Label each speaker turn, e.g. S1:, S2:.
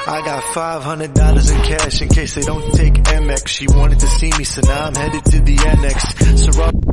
S1: I got $500 in cash in case they don't take MX. She wanted to see me, so now I'm headed to the annex. So